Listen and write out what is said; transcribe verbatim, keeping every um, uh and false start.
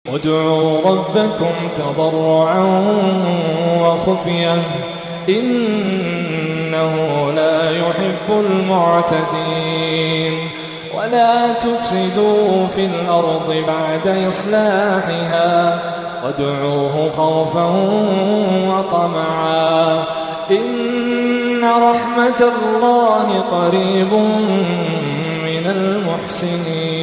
ادعوا ربكم تضرعا وخفية إنه لا يحب المعتدين ولا تفسدوا في الأرض بعد إصلاحها وادعوه خوفا وطمعا إن رحمة الله قريب من المحسنين